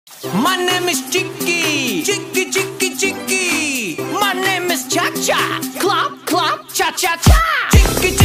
My name is Chicky, Chicky, Chicky, Chicky. My name is Cha Cha, Clop, Clop, Cha Cha Cha. Chicky,